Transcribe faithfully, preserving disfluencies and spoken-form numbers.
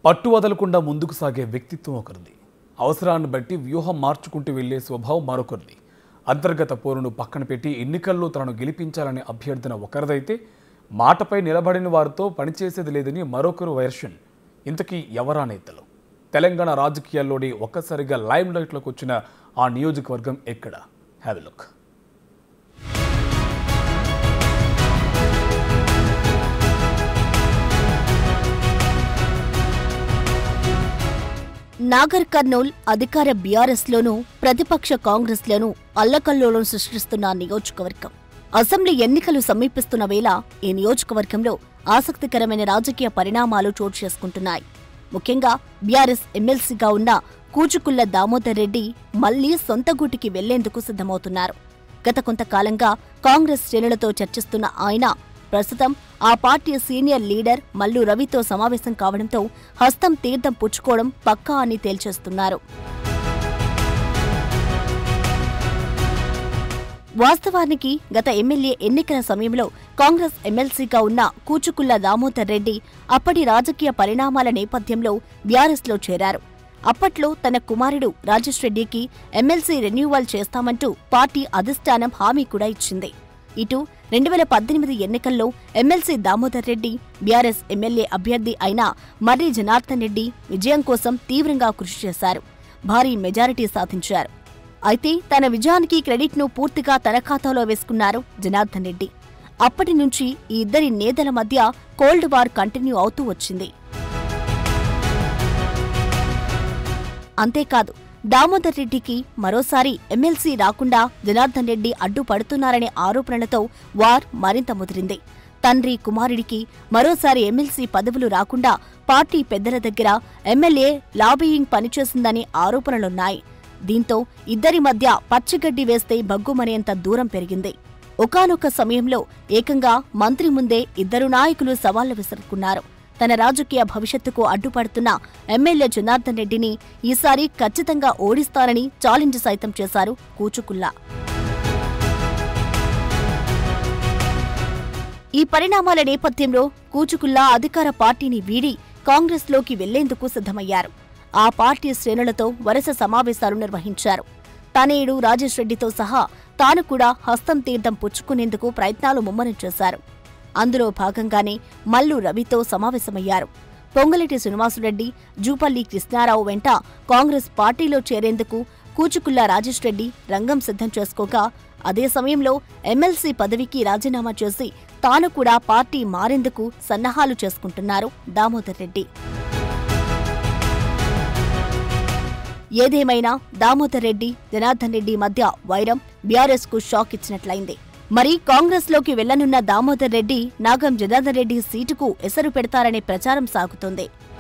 పట్టు వదలకుండా ముందుకు సాగే వ్యక్తిత్వం ఒకరిది. అవసరాన్ని బట్టి వ్యూహం మార్చుకుంటూ వెళ్లే స్వభావం మరొకరిది. అంతర్గత పోరును పక్కన పెట్టి ఎన్నికల్లో తనను గెలిపించాలనే అభ్యర్థన ఒకరిదైతే మాటపై నిలబడిన వారితో పనిచేసేది లేదని మరొకరు వెర్షన్. ఇంతకీ ఎవరా నేతలు? తెలంగాణ రాజకీయాల్లోనే ఒక్కసారిగా లైమ్ లైట్లోకి వచ్చిన ఆ నియోజకవర్గం ఎక్కడ? Have a look. Nagar Kurnool అధికార బీఆర్ఎస్ లోనూ ప్రతిపక్ష కాంగ్రెస్ లోనూ అల్లకల్లోలం సృష్టిస్తున్న నియోజకవర్గం. అసెంబ్లీ ఎన్నికలు సమీపిస్తున్న వేళ ఈ నియోజకవర్గంలో ఆసక్తికరమైన రాజకీయ పరిణామాలు చోటు చేసుకుంటున్నాయి. ముఖ్యంగా బీఆర్ఎస్ ఎమ్మెల్సీగా ఉన్న కూచుకుళ్ల దామోదర్ రెడ్డి మళ్లీ సొంత గూటికి వెళ్లేందుకు సిద్ధమవుతున్నారు. గత కొంతకాలంగా కాంగ్రెస్ శ్రేణులతో చర్చిస్తున్న ఆయన ప్రస్తుతం ఆ పార్టీ సీనియర్ లీడర్ మల్లు రవితో సమావేశం కావడంతో హస్తం తీర్థం పుచ్చుకోవడం పక్కా అని తేల్చేస్తున్నారు. వాస్తవానికి గత ఎమ్మెల్యే ఎన్నికల సమయంలో కాంగ్రెస్ ఎమ్మెల్సీగా ఉన్న కూచుకుళ్ల దామోదర్ రెడ్డి అప్పటి రాజకీయ పరిణామాల నేపథ్యంలో బీఆర్ఎస్లో చేరారు. అప్పట్లో తన కుమారుడు రాజేష్ రెడ్డికి ఎమ్మెల్సీ రెన్యూవల్ చేస్తామంటూ పార్టీ అధిష్టానం హామీ కూడా ఇచ్చింది. ఇటు రెండు వేల పద్దెనిమిది ఎన్నికల్లో MLC Damodar Reddy BRS MLA అభ్యర్థి అయిన మర్రి జనార్దన్ రెడ్డి విజయం కోసం తీవ్రంగా కృషి చేశారు. భారీ మెజారిటీ సాధించారు. అయితే తన విజయానికి క్రెడిట్ను పూర్తిగా తన ఖాతాలో వేసుకున్నారు జనార్దన్ రెడ్డి. అప్పటి నుంచి ఈ ఇద్దరి నేతల మధ్య కోల్డ్ వార్ కంటిన్యూ అవుతూ వచ్చింది. అంతేకాదు, దామోదర్ రెడ్డికి మరోసారి ఎమ్మెల్సీ రాకుండా జనార్దన్ రెడ్డి అడ్డుపడుతున్నారనే ఆరోపణలతో వార్ మరింత ముదిరింది. తండ్రి కుమారుడికి మరోసారి ఎమ్మెల్సీ పదవులు రాకుండా పార్టీ పెద్దల దగ్గర ఎమ్మెల్యే లాబీయింగ్ పనిచేసిందని ఆరోపణలున్నాయి. దీంతో ఇద్దరి మధ్య పచ్చిగడ్డి వేస్తే బగ్గుమనేంత దూరం పెరిగింది. ఒకానొక సమయంలో ఏకంగా మంత్రి ముందే ఇద్దరు నాయకులు సవాళ్లు విసురుకున్నారు. తన రాజకీయ భవిష్యత్తుకు అడ్డుపడుతున్న ఎమ్మెల్యే జనార్దన్ రెడ్డిని ఈసారి ఖచ్చితంగా ఓడిస్తారని ఛాలెంజ్ సైతం చేశారు కూచుకుల్లా. ఈ పరిణామాల నేపథ్యంలో కూచుకుల్లా అధికార పార్టీని వీడి కాంగ్రెస్లోకి వెళ్లేందుకు సిద్ధమయ్యారు. ఆ పార్టీ శ్రేణులతో వరుస సమావేశాలు నిర్వహించారు. తనేడు రాజేష్ రెడ్డితో సహా తాను కూడా హస్తం తీర్థం పుచ్చుకునేందుకు ప్రయత్నాలు ముమ్మరం చేశారు. అందులో భాగంగానే మల్లు రవితో సమావేశమయ్యారు. పొంగులేటి శ్రీనివాసురెడ్డి, జూపల్లి కృష్ణారావు వెంట కాంగ్రెస్ పార్టీలో చేరేందుకు కూచుకుళ్ల రాజేష్ రెడ్డి రంగం సిద్ధం చేసుకోగా, అదే సమయంలో ఎమ్మెల్సీ పదవికి రాజీనామా చేసి తాను కూడా పార్టీ మారేందుకు సన్నాహాలు చేసుకుంటున్నారు దామోదర్ రెడ్డి. ఏదేమైనా దామోదర్ రెడ్డి, జనార్దన్ రెడ్డి మధ్య వైరం బీఆర్ఎస్ కు షాక్ ఇచ్చినట్లయింది. మరి కాంగ్రెస్ లోకి వెళ్లనున్న దామోదర్ రెడ్డి నాగం జనార్దన్ రెడ్డి సీటుకు ఎసరు పెడతారనే ప్రచారం సాగుతోంది.